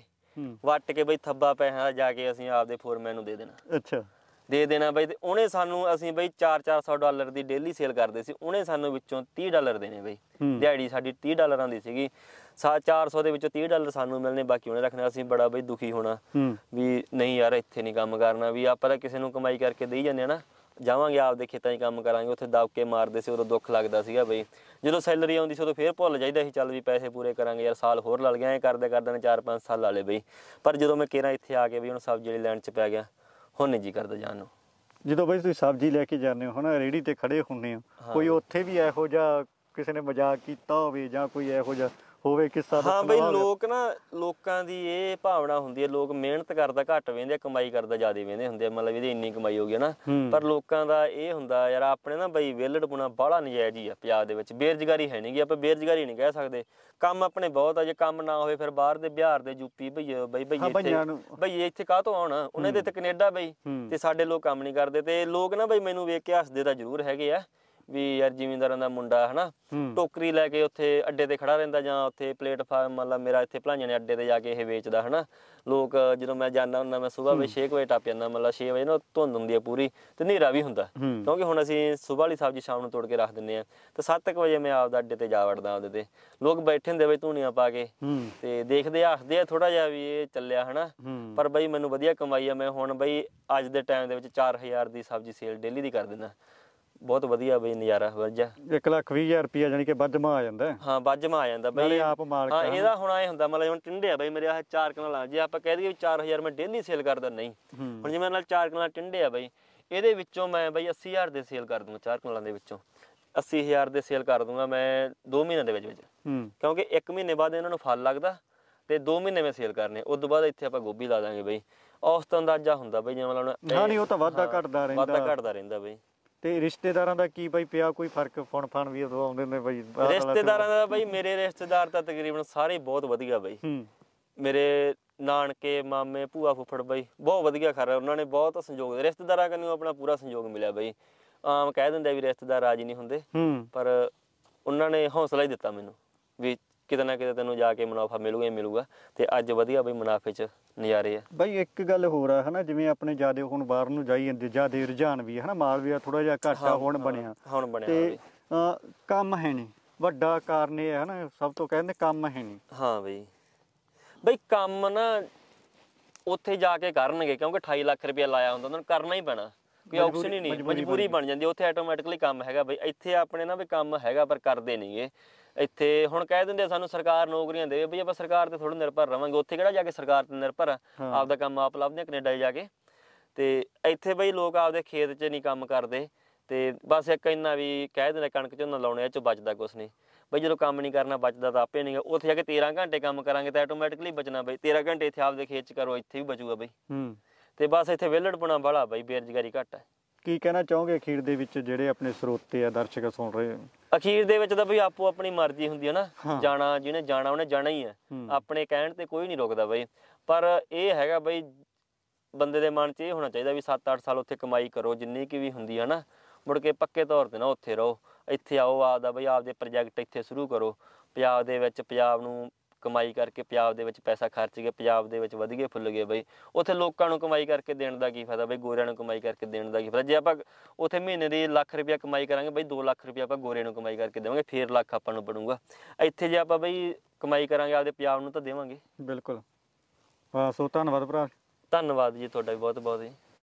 ਵੱਟ ਕੇ ਬਈ ਥੱਬਾ ਪੈਸਾ ਜਾ ਕੇ ਅਸੀਂ ਆਪਦੇ ਫੋਰਮੈਨ ਨੂੰ ਦੇ ਦੇਣਾ। ਅੱਛਾ, ਦੇ ਦੇਣਾ ਬਈ। ਤੇ ਉਹਨੇ ਸਾਨੂੰ, ਅਸੀਂ ਬਈ $400 ਦੀ ਡੇਲੀ ਸੇਲ ਕਰਦੇ ਸੀ, ਉਹਨੇ ਸਾਨੂੰ ਵਿੱਚੋਂ $30 ਦੇਣੇ ਬਈ। ਦਿਹਾੜੀ ਸਾਡੀ $30 ਦੀ ਸੀਗੀ। 400 ਦੇ ਵਿੱਚੋਂ $30 ਸਾਨੂੰ ਮਿਲਣੇ, ਬਾਕੀ ਉਹਨੇ ਰੱਖਣਾ। ਅਸੀਂ ਬੜਾ ਬਈ ਦੁਖੀ ਹੋਣਾ ਵੀ ਨਹੀਂ ਯਾਰ ਇੱਥੇ ਨਹੀਂ ਕੰਮ ਕਰਨਾ, ਵੀ ਆਪਾਂ ਤਾਂ ਕਿਸੇ ਨੂੰ ਕਮਾਈ ਕਰਕੇ ਦੇਈ ਜਾਂਦੇ ਆ ਨਾ, ਜਾਵਾਂਗੇ ਆਪਦੇ ਖੇਤਾਂ 'ਚ ਕੰਮ ਕਰਾਂਗੇ। ਉੱਥੇ ਦਬਕੇ ਮਾਰਦੇ ਸੀ, ਉਦੋਂ ਦੁੱਖ ਲੱਗਦਾ ਸੀਗਾ ਬਈ। ਜਦੋਂ ਸੈਲਰੀ ਆਉਂਦੀ ਸੀ ਉਦੋਂ ਫਿਰ ਭੁੱਲ ਜਾਈਦਾ ਸੀ, ਚੱਲ ਵੀ ਪੈਸੇ ਪੂਰੇ ਕਰਾਂਗੇ ਯਾਰ, ਸਾਲ ਹੋਰ ਲੱਗ ਗਿਆ। ਐਂ ਕਰਦੇ ਨੇ 4-5 ਸਾਲ ਲਾ ਲਏ ਬਈ। ਪਰ ਜਦੋਂ ਮੈਂ ਕੇਰਾਂ ਇੱਥੇ ਆ ਕੇ ਵੀ ਹੁਣ ਸਬਜ਼ੀ ਵਾਲੀ ਲਾਈਨ 'ਚ ਪੈ ਗਿਆ, ਹੁਣ ਨਹੀਂ ਜੀ ਕਰਦਾ ਜਾਣ ਨੂੰ। ਜਦੋਂ ਬਈ ਤੁਸੀਂ ਸਬਜ਼ੀ ਲੈ ਕੇ ਜਾਂਦੇ ਹੋ ਹਨਾ, ਰੇਹੜੀ ਤੇ ਖੜੇ ਹੁੰਦੇ ਹੋ, ਕੋਈ ਉੱਥੇ ਵੀ ਇਹੋ ਜਿਹਾ ਕਿਸੇ ਨੇ ਮਜ਼ਾਕ ਕੀਤਾ ਹੋਵੇ ਜਾਂ ਕੋਈ ਇਹੋ ਜਿਹਾ ਹੋਵੇ ਕਿੱਸਾ? ਹਾਂ ਬਈ, ਲੋਕਾਂ ਦੀ ਇਹ ਭਾਵਨਾ ਹੁੰਦੀ ਹੈ, ਲੋਕ ਮਿਹਨਤ ਕਰਦਾ ਘੱਟ ਵੇਂਦੇ, ਕਮਾਈ ਕਰਦਾ ਜ਼ਿਆਦਾ ਵੇਂਦੇ ਹੁੰਦੇ ਆ। ਮਤਲਬ ਇਹਦੀ ਇੰਨੀ ਕਮਾਈ ਹੋ ਗਈ ਨਾ, ਪਰ ਲੋਕਾਂ ਦਾ ਇਹ ਹੁੰਦਾ ਯਾਰ ਆਪਣੇ ਨਾ ਬਈ ਵਿਹਲੜਪੁਣਾ ਬਾਹਲਾ ਨਜਾਇਜ਼ ਹੀ ਆ ਪੰਜਾਬ ਦੇ ਵਿੱਚ। ਬੇਰੁਜ਼ਗਾਰੀ ਹੈ ਨਹੀਂ ਗੀ, ਆਪਾਂ ਬੇਰੁਜ਼ਗਾਰੀ ਨਹੀਂ ਕਹਿ ਸਕਦੇ। ਕੰਮ ਆਪਣੇ ਬਹੁਤ ਆ, ਜੇ ਕੰਮ ਨਾ ਹੋਵੇ ਫਿਰ ਬਾਹਰ ਦੇ ਬਿਹਾਰ ਦੇ ਯੂਪੀ ਭਈਏ ਇੱਥੇ ਕਾਹ ਤੋਂ ਆਉਣ? ਉਹਨਾਂ ਦੇ ਤੇ ਕੈਨੇਡਾ ਬਈ, ਤੇ ਸਾਡੇ ਲੋਕ ਕੰਮ ਨਹੀਂ ਕਰਦੇ। ਤੇ ਲੋਕ ਨਾ ਬਈ ਮੈਨੂੰ ਵੇਖ ਕੇ ਹੱਸਦੇ ਤਾਂ ਜ਼ਰੂਰ ਹੈਗੇ ਆ ਵੀ ਯਾਰ ਜ਼ਿਮੀਂਦਾਰਾਂ ਦਾ ਮੁੰਡਾ ਹਨਾ, ਟੋਕਰੀ ਲੈ ਕੇ ਉੱਥੇ ਅੱਡੇ ਤੇ ਖੜਾ ਰਹਿੰਦਾ, ਜਾਂ ਉੱਥੇ ਪਲੇਟਫਾਰਮ ਮਤਲਬ ਮੇਰਾ ਇੱਥੇ ਭਲਾਈਆਂ ਨੇ ਅੱਡੇ ਤੇ ਜਾ ਕੇ ਇਹ ਵੇਚਦਾ ਹਨਾ। ਲੋਕ ਜਦੋਂ ਮੈਂ ਜਾਂਦਾ ਹੁੰਦਾ, ਮੈਂ ਸੁਬਾਹ ਬਈ 6 ਵਜੇ ਟੱਪ ਜਾਂਦਾ, ਮਤਲਬ 6 ਵਜੇ ਨਾ ਧੁੰਦ ਹੁੰਦੀ ਆ ਪੂਰੀ, ਤੇ ਹਨੇਰਾ ਵੀ ਹੁੰਦਾ, ਕਿਉਂਕਿ ਹੁਣ ਅਸੀਂ ਸੁਬਾਹ ਵਾਲੀ ਸਬਜ਼ੀ ਸ਼ਾਮ ਨੂੰ ਤੋੜ ਕੇ ਰੱਖ ਦਿੰਦੇ ਆ। ਤੇ 7 ਵਜੇ ਮੈਂ ਆਪਦਾ ਅੱਡੇ ਤੇ ਜਾ ਵੜਦਾ ਆਪਦੇ ਤੇ। ਲੋਕ ਬੈਠੇ ਹੁੰਦੇ ਬਈ ਧੂਣੀਆਂ ਪਾ ਕੇ, ਤੇ ਦੇਖਦੇ ਹੱਸਦੇ ਆ ਥੋੜਾ ਜਿਹਾ ਵੀ ਇਹ ਚੱਲਿਆ ਹਨਾ। ਪਰ ਬਈ ਮੈਨੂੰ ਵਧੀਆ ਕਮਾਈ ਆ। ਮੈਂ ਹੁਣ ਬਈ ਅੱਜ ਦੇ ਟਾਈਮ ਦੇ ਵਿੱਚ 4000 ਦੀ ਸਬਜ਼ੀ ਸੇਲ ਡੇਲੀ ਦੀ ਕਰ ਦਿੰਦਾ। ਬਹੁਤ ਵਧੀਆ ਬਈ ਨਜ਼ਾਰਾ ਵਧੀਆ। 1,20,000 ਰੁਪਇਆ ਜਾਨੀ ਕਿ ਵੱਜਮਾ ਆ ਜਾਂਦਾ। ਹਾਂ, ਵੱਜਮਾ ਆ ਜਾਂਦਾ ਬਈ। ਆਪ ਮਾਲਕ ਹਾਂ, ਇਹਦਾ ਹੁਣ ਐ ਹੁੰਦਾ ਮਤਲਬ ਹੁਣ ਟਿੰਡੇ ਆ ਬਈ ਮੇਰੇ, ਆਹ 4 ਕਨਾਲਾਂ। ਜੇ ਆਪਾਂ ਕਹਿ ਦਈਏ 4000 ਮੈਂ ਡੇਲੀ ਸੇਲ ਕਰਦਾ, ਨਹੀਂ। ਹੁਣ ਜਿਵੇਂ ਨਾਲ 4 ਕਨਾਲਾਂ ਟਿੰਡੇ ਆ ਬਈ, ਇਹਦੇ ਵਿੱਚੋਂ ਮੈਂ ਬਈ 80000 ਦੇ ਸੇਲ ਕਰ ਦੂੰਗਾ। 4 ਕਨਾਲਾਂ ਦੇ ਵਿੱਚੋਂ 80000 ਦੇ ਸੇਲ ਕਰ ਦੂੰਗਾ ਮੈਂ 2 ਮਹੀਨਿਆਂ ਦੇ ਵਿੱਚ। ਕਿਉਂਕਿ 1 ਮਹੀਨੇ ਬਾਅਦ ਇਹਨਾਂ ਨੂੰ ਫਲ ਲੱਗਦਾ, ਤੇ 2 ਮਹੀਨੇ ਮੈਂ ਸੇਲ ਕਰਨੇ। ਉਸ ਤੋਂ ਬਾਅਦ ਇੱਥੇ ਆਪਾਂ ਗੋਭੀ ਲਾ ਦਾਂਗੇ ਬਈ। ਔਸਤ ਅੰਦਾਜ਼ਾ ਹੁੰਦਾ ਬਈ, ਜਿਵੇਂ ਮਤਲਬ ਉਹ ਤਾਂ ਵਾਧਾ ਘਟਦਾ ਰਹਿੰਦਾ ਬਈ। ਤੇ ਰਿਸ਼ਤੇਦਾਰਾਂ ਦਾ ਕੀ ਬਾਈ ਪਿਆ ਕੋਈ ਫਰਕ ਫਣ ਵੀ ਉਦੋਂ ਆਉਂਦੇ ਨੇ ਬਾਈ? ਰਿਸ਼ਤੇਦਾਰਾਂ ਦਾ ਬਾਈ ਮੇਰੇ ਰਿਸ਼ਤੇਦਾਰ ਤਾਂ ਤਕਰੀਬਨ ਸਾਰੇ ਬਹੁਤ ਵਧੀਆ ਬਾਈ। ਮੇਰੇ ਨਾਨਕੇ ਮਾਮੇ ਭੂਆ ਫੁੱਫੜ ਬਾਈ ਬਹੁਤ ਵਧੀਆ ਖਰ ਉਹਨਾਂ ਨੇ ਬਹੁਤ ਸਹਿਯੋਗ, ਰਿਸ਼ਤੇਦਾਰਾਂ ਕੰਨੋਂ ਆਪਣਾ ਪੂਰਾ ਸਹਿਯੋਗ ਮਿਲਿਆ ਬਾਈ। ਆਮ ਕਹਿ ਦਿੰਦੇ ਵੀ ਰਿਸ਼ਤੇਦਾਰ ਰਾਜੀ ਨਹੀਂ ਹੁੰਦੇ, ਪਰ ਉਹਨਾਂ ਨੇ ਹੌਸਲਾ ਹੀ ਦਿੱਤਾ ਮੈਨੂੰ ਵੀ ਕਿਤੇ ਨਾ ਕਿਤੇ ਤੈਨੂੰ ਜਾ ਕੇ ਮੁਨਾਫਾ ਮਿਲੂਗਾ ਹੀ ਮਿਲੂਗਾ। ਤੇ ਅੱਜ ਵਧੀਆ ਬਈ ਮੁਨਾਫੇ 'ਚ ਨਜ਼ਾਰੇ ਆ ਬਾਈ। ਇੱਕ ਗੱਲ ਹੋਰ ਆ ਹਨਾ, ਜਿਵੇਂ ਆਪਣੇ ਜਿਆਦੇ ਹੁਣ ਬਾਹਰ ਨੂੰ ਜਾਈ ਜਾਂਦੇ, ਜਿਆਦੇ ਰੁਝਾਨ ਵੀ ਹਨਾ, ਮਾਲ ਵੀ ਥੋੜਾ ਜਿਹਾ ਘਾਟਾ ਹੁਣ ਬਣਿਆ ਤੇ ਕੰਮ ਹੈ ਨਹੀਂ, ਵੱਡਾ ਕਾਰਨ ਇਹ ਹੈ ਹਨਾ, ਸਭ ਤੋਂ ਕਹਿੰਦੇ ਕੰਮ ਹੈ ਨਹੀਂ। ਹਾਂ ਬਈ ਕੰਮ ਨਾ ਉੱਥੇ ਜਾ ਕੇ ਕਰਨਗੇ, ਕਿਉਂਕਿ 28 ਲੱਖ ਰੁਪਇਆ ਲਾਇਆ ਹੁੰਦਾ, ਉਹਨਾਂ ਨੂੰ ਕਰਨਾ ਹੀ ਪੈਣਾ, ਕੋਈ ਆਪਸ਼ਨ ਹੀ ਨਹੀਂ, ਮਜਬੂਰੀ ਬਣ ਜਾਂਦੀ। ਉੱਥੇ ਆਟੋਮੈਟਿਕਲੀ ਕੰਮ ਹੈਗਾ ਬਈ, ਇੱਥੇ ਆਪਣੇ ਨਾ ਵੀ ਕੰਮ ਹੈਗਾ ਪਰ ਕਰਦੇ ਨਹੀਂਗੇ। ਇੱਥੇ ਹੁਣ ਕਹਿ ਦਿੰਦੇ ਸਾਨੂੰ ਸਰਕਾਰ ਨੌਕਰੀਆਂ ਦੇਵੇ, ਬਈ ਆਪਾਂ ਸਰਕਾਰ ਤੇ ਥੋੜ੍ਹਾ ਨਿਰਭਰ ਰਵਾਂਗੇ, ਉੱਥੇ ਕਿਹੜਾ ਜਾ ਕੇ ਸਰਕਾਰ ਤੇ ਨਿਰਭਰ ਆ, ਆਪਦਾ ਕੰਮ ਆਪ ਲੱਭਦੇ ਆ ਕੈਨੇਡਾ ਜਾ ਕੇ। ਤੇ ਇੱਥੇ ਬਈ ਲੋਕ ਆਪਦੇ ਖੇਤ 'ਚ ਨਹੀਂ ਕੰਮ ਕਰਦੇ, ਤੇ ਬਸ ਇੱਕ ਇੰਨਾ ਵੀ ਕਹਿ ਦਿੰਦੇ ਕਣਕ ਝੋਨਾ ਲਾਉਣੇ, ਇਹ 'ਚੋਂ ਬਚਦਾ ਕੁਛ ਨਹੀਂ ਬਈ। ਜਦੋਂ ਕੰਮ ਨਹੀਂ ਕਰਨਾ ਬਚਦਾ ਤਾਂ ਆਪੇ ਨਹੀਂਗਾ। ਉੱਥੇ ਜਾ ਕੇ 13 ਘੰਟੇ ਕੰਮ ਕਰਾਂਗੇ ਤਾਂ ਆਟੋਮੈਟਿਕਲੀ ਬਚਣਾ ਬਈ। 13 ਘੰਟੇ ਇੱਥੇ ਆਪਦੇ ਖੇਤ 'ਚ ਕਰੋ, ਇੱਥੇ ਵੀ ਬਚੂਗਾ ਬਈ। ਤੇ ਬਸ ਇੱਥੇ ਵਿਹਲੜਪੁਣਾ ਵਾਲਾ ਬਈ, ਬੇਰੁਜ਼ਗਾਰੀ ਘੱਟ ਹੈ। ਕੀ ਕਹਿਣਾ ਚਾਹੋਗੇ ਅਖੀਰ ਦੇ ਵਿੱਚ ਜਿਹੜੇ ਆਪਣੇ ਸਰੋਤੇ ਆ, ਦਰਸ਼ਕ ਸੁਣ ਰਹੇ? ਅਖੀਰ ਦੇ ਵਿੱਚ ਤਾਂ ਬਈ ਆਪੋ ਆਪਣੀ ਮਰਜ਼ੀ ਹੁੰਦੀ ਹੈ ਨਾ, ਜਾਣਾ ਜਿਹਨੇ ਜਾਣਾ ਉਹਨੇ ਜਾਣਾ ਹੀ ਹੈ, ਆਪਣੇ ਕਹਿਣ ਤੇ ਕੋਈ ਨਹੀਂ ਰੁਕਦਾ ਬਈ। ਪਰ ਇਹ ਹੈਗਾ ਬਈ ਬੰਦੇ ਦੇ ਮਨ 'ਚ ਇਹ ਹੋਣਾ ਚਾਹੀਦਾ ਵੀ 7-8 ਸਾਲ ਉੱਥੇ ਕਮਾਈ ਕਰੋ, ਜਿੰਨੀ ਕੀ ਵੀ ਹੁੰਦੀ ਹੈ ਨਾ, ਮੁੜ ਕੇ ਪੱਕੇ ਤੌਰ ਤੇ ਨਾ ਉੱਥੇ ਰਹੋ। ਇੱਥੇ ਆਓ, ਆਪਦਾ ਬਈ ਆਪਦੇ ਪ੍ਰੋਜੈਕਟ ਇੱਥੇ ਸ਼ੁਰੂ ਕਰੋ ਪੰਜਾਬ ਦੇ ਵਿੱਚ, ਪੰਜਾਬ ਨੂੰ ਕਮਾਈ ਕਰਕੇ ਪੰਜਾਬ ਦੇ ਵਿੱਚ ਪੈਸਾ ਖਰਚ ਕੇ ਪੰਜਾਬ ਦੇ ਵਿੱਚ ਵਧੀਆ ਫੁੱਲ ਗਏ ਬਈ। ਉੱਥੇ ਲੋਕਾਂ ਨੂੰ ਕਮਾਈ ਕਰਕੇ ਦੇਣ ਦਾ ਕੀ ਫਾਇਦਾ ਬਈ, ਗੋਰਿਆਂ ਨੂੰ ਕਮਾਈ ਕਰਕੇ ਦੇਣ ਦਾ ਕੀ ਫਾਇਦਾ? ਜੇ ਆਪਾਂ ਉੱਥੇ ਮਹੀਨੇ ਦੀ ਲੱਖ ਰੁਪਇਆ ਕਮਾਈ ਕਰਾਂਗੇ ਬਈ, 2 ਲੱਖ ਰੁਪਇਆ ਆਪਾਂ ਗੋਰਿਆਂ ਨੂੰ ਕਮਾਈ ਕਰਕੇ ਦੇਵਾਂਗੇ, ਫੇਰ ਲੱਖ ਆਪਾਂ ਨੂੰ ਬਣੂਗਾ। ਇੱਥੇ ਜੇ ਆਪਾਂ ਬਈ ਕਮਾਈ ਕਰਾਂਗੇ ਆਪਦੇ ਪੰਜਾਬ ਨੂੰ ਤਾਂ ਦੇਵਾਂਗੇ। ਬਿਲਕੁਲ। ਸੋ ਧੰਨਵਾਦ ਭਰਾ। ਧੰਨਵਾਦ ਜੀ ਤੁਹਾਡਾ ਵੀ ਬਹੁਤ ਬਹੁਤ ਜੀ।